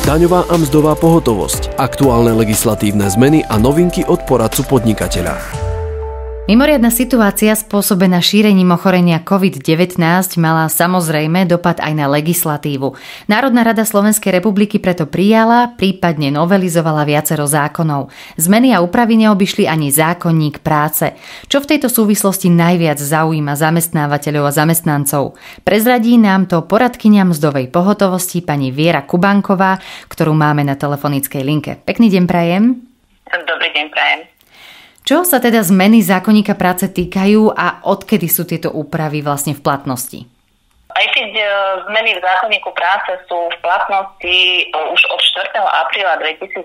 Daňová a mzdová pohotovosť, aktuálne legislatívne zmeny a novinky od poradcu podnikateľa. Mimoriadna situácia spôsobená šírením ochorenia COVID-19 mala samozrejme dopad aj na legislatívu. Národná rada Slovenskej republiky preto prijala, prípadne novelizovala viacero zákonov. Zmeny a úpravy neobyšli ani zákonník práce. Čo v tejto súvislosti najviac zaujíma zamestnávateľov a zamestnancov? Prezradí nám to poradkyňa mzdovej pohotovosti pani Viera Kubánková, ktorú máme na telefonickej linke. Pekný deň prajem. Dobrý deň prajem. Čo sa teda zmeny zákonníka práce týkajú a odkedy sú tieto úpravy vlastne v platnosti? Aj keď zmeny v zákonníku práce sú v platnosti už od 4. apríla 2020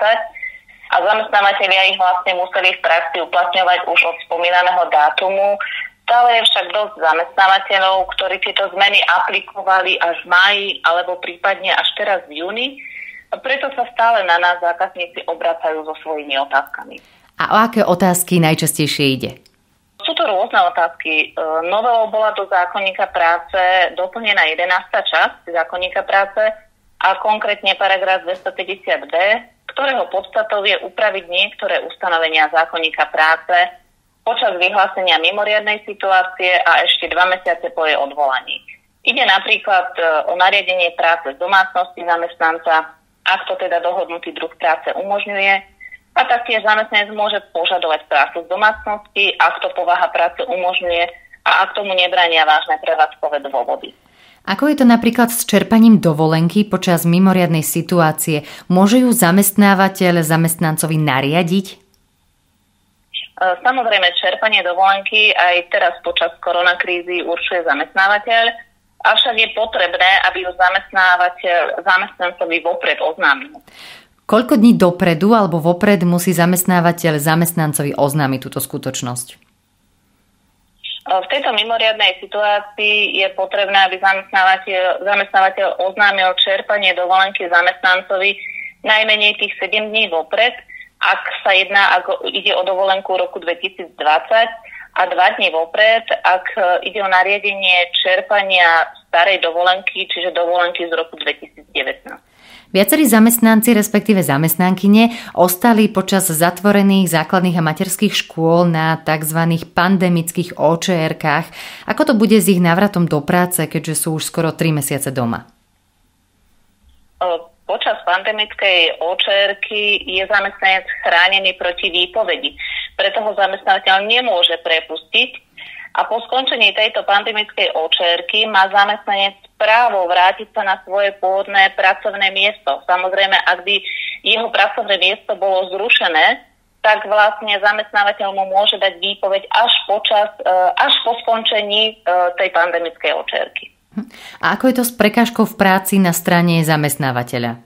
a zamestnávateľia ich vlastne museli v praxi uplatňovať už od spomínaného dátumu, stále je však dosť zamestnávateľov, ktorí tieto zmeny aplikovali až v máji alebo prípadne až teraz v júni, a preto sa stále na nás zákazníci obracajú so svojimi otázkami. A o aké otázky najčastejšie ide? Sú to rôzne otázky. Novelou bola do zákonníka práce doplnená 11. časť zákonníka práce a konkrétne paragraf 250b, ktorého podstatou je upraviť niektoré ustanovenia zákonníka práce počas vyhlásenia mimoriadnej situácie a ešte 2 mesiace po jej odvolaní. Ide napríklad o nariadenie práce z domácnosti zamestnanca, ak to teda dohodnutý druh práce umožňuje, a taktiež zamestnanec môže požadovať prácu z domácnosti, ak to povaha práce umožňuje a ak tomu nebránia vážne prevádzkové dôvody. Ako je to napríklad s čerpaním dovolenky počas mimoriadnej situácie? Môže ju zamestnávateľ zamestnancovi nariadiť? Samozrejme, čerpanie dovolenky aj teraz počas koronakrízy určuje zamestnávateľ, avšak je potrebné, aby ju zamestnávateľ zamestnancovi vopred oznámil. Koľko dní dopredu alebo vopred musí zamestnávateľ zamestnancovi oznámiť túto skutočnosť? V tejto mimoriadnej situácii je potrebné, aby zamestnávateľ oznámil čerpanie dovolenky zamestnancovi najmenej tých 7 dní vopred, ak ide o dovolenku roku 2020 a 2 dní vopred, ak ide o nariadenie čerpania starej dovolenky, čiže dovolenky z roku 2019. Viacerí zamestnanci, respektíve zamestnankyne, ostali počas zatvorených základných a materských škôl na tzv. Pandemických OČR-kách. Ako to bude s ich návratom do práce, keďže sú už skoro 3 mesiace doma? Počas pandemickej OČR-ky je zamestnanec chránený proti výpovedi. Preto ho zamestnávateľ nemôže prepustiť. A po skončení tejto pandemickej OČR-ky má zamestnanec právo vrátiť sa na svoje pôvodné pracovné miesto. Samozrejme, ak by jeho pracovné miesto bolo zrušené, tak vlastne zamestnávateľ mu môže dať výpoveď až po skončení tej pandemickej OČR-ky. A ako je to s prekážkou v práci na strane zamestnávateľa?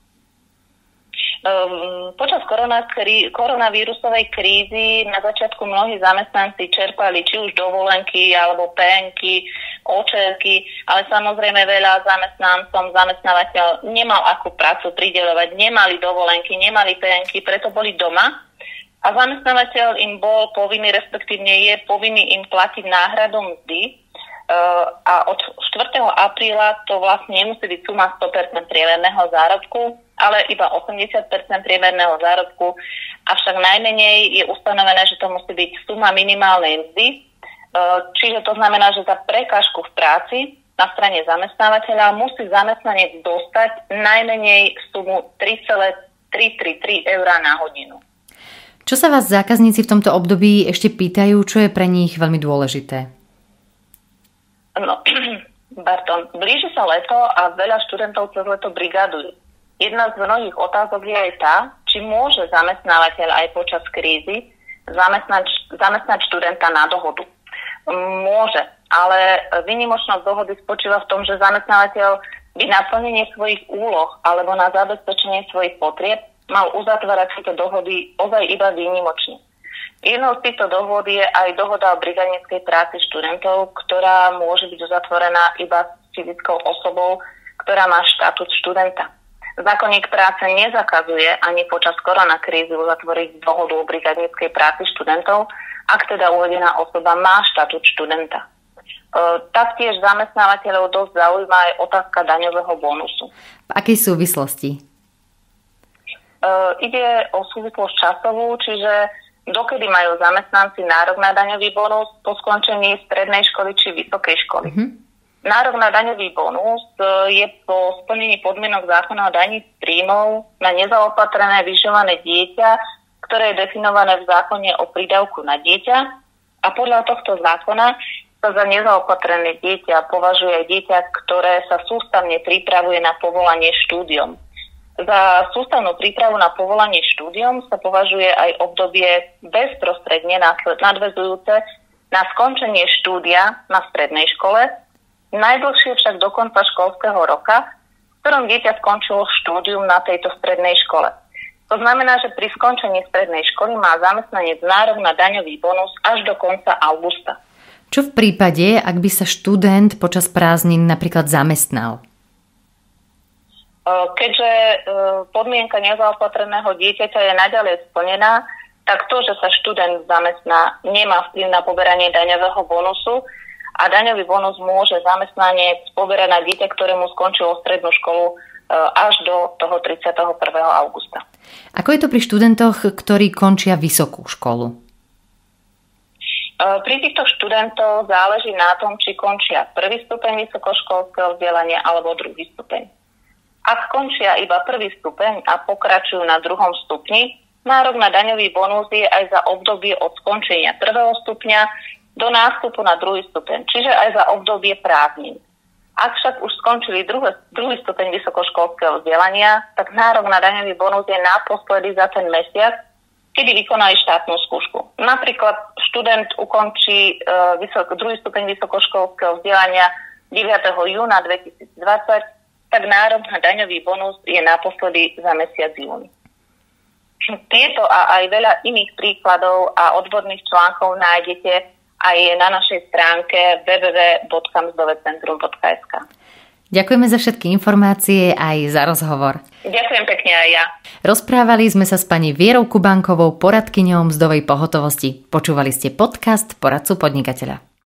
Počas koronavírusovej krízy na začiatku mnohí zamestnanci čerpali či už dovolenky alebo PN-ky, OČR-ky, ale samozrejme veľa zamestnávateľ nemal akú prácu prideľovať, nemali dovolenky, nemali PN-ky, preto boli doma a zamestnávateľ im bol povinný, respektívne je povinný im platiť náhradu mzdy a od 4. apríla to vlastne nemusí byť suma 100% priemerného zárobku, ale iba 80% priemerného zárobku, avšak najmenej je ustanovené, že to musí byť suma minimálnej mzdy, čiže to znamená, že za prekážku v práci na strane zamestnávateľa musí zamestnanec dostať najmenej sumu 3,333 eur na hodinu. Čo sa vás zákazníci v tomto období ešte pýtajú, čo je pre nich veľmi dôležité? Blíži sa leto a veľa študentov cez leto brigadujú. Jedna z mnohých otázok je aj tá, či môže zamestnávateľ aj počas krízy zamestnať študenta na dohodu. Môže, ale výnimočnosť dohody spočíva v tom, že zamestnávateľ by na plnenie svojich úloh alebo na zabezpečenie svojich potrieb mal uzatvárať tieto dohody ozaj iba výnimočne. Jednou z týchto dohôd je aj dohoda o brigádnickej práci študentov, ktorá môže byť uzatvorená iba s fyzickou osobou, ktorá má štatút študenta. Zákonník práce nezakazuje ani počas koronakrízy uzatvoriť dohodu o brigádnickej práci študentov, ak teda uvedená osoba má štatút študenta. Taktiež zamestnávateľov dosť zaujíma aj otázka daňového bonusu. V akej súvislosti? Ide o súvislosť časovú, čiže dokedy majú zamestnanci nárok na daňový bonus po skončení strednej školy či vysokej školy. Nárok na daňový bonus je po splnení podmienok zákona o daní z príjmov na nezaopatrené vyživované dieťa, ktoré je definované v zákone o prídavku na dieťa, a podľa tohto zákona sa za nezaopatrené dieťa považuje dieťa, ktoré sa sústavne pripravuje na povolanie štúdiom. Za sústavnú prípravu na povolanie štúdiom sa považuje aj obdobie bezprostredne nadväzujúce na skončenie štúdia na strednej škole, najdlhšie však do konca školského roka, v ktorom dieťa skončilo štúdium na tejto strednej škole. To znamená, že pri skončení strednej školy má zamestnanec nárok na daňový bonus až do konca augusta. Čo v prípade, ak by sa študent počas prázdnin napríklad zamestnal? Keďže podmienka nezaopatreného dieťaťa je naďalej splnená, tak to, že sa študent zamestná, nemá vplyv na poberanie daňového bonusu a daňový bonus môže zamestnanec poberať na dieťa, ktorému skončilo strednú školu až do toho 31. augusta. Ako je to pri študentoch, ktorí končia vysokú školu? Pri týchto študentov záleží na tom, či končia prvý stupeň vysokoškolského vzdelania alebo druhý stupeň. Ak končia iba prvý stupeň a pokračujú na druhom stupni, nárok na daňový bonus je aj za obdobie od skončenia prvého stupňa do nástupu na druhý stupeň, čiže aj za obdobie prázdnin. Ak však už skončili druhý stupeň vysokoškolského vzdelania, tak nárok na daňový bonus je naposledy za ten mesiac, kedy vykonali štátnu skúšku. Napríklad študent ukončí druhý stupeň vysokoškolského vzdelania 9. júna 2020, tak nárok na daňový bonus je naposledy za mesiac júni. Tieto a aj veľa iných príkladov a odborných článkov nájdete aj na našej stránke www.mzdovecentrum.sk. Ďakujeme za všetky informácie aj za rozhovor. Ďakujem pekne aj ja. Rozprávali sme sa s pani Vierou Kubánkovou, poradkyňou mzdovej pohotovosti. Počúvali ste podcast Poradcu podnikateľa.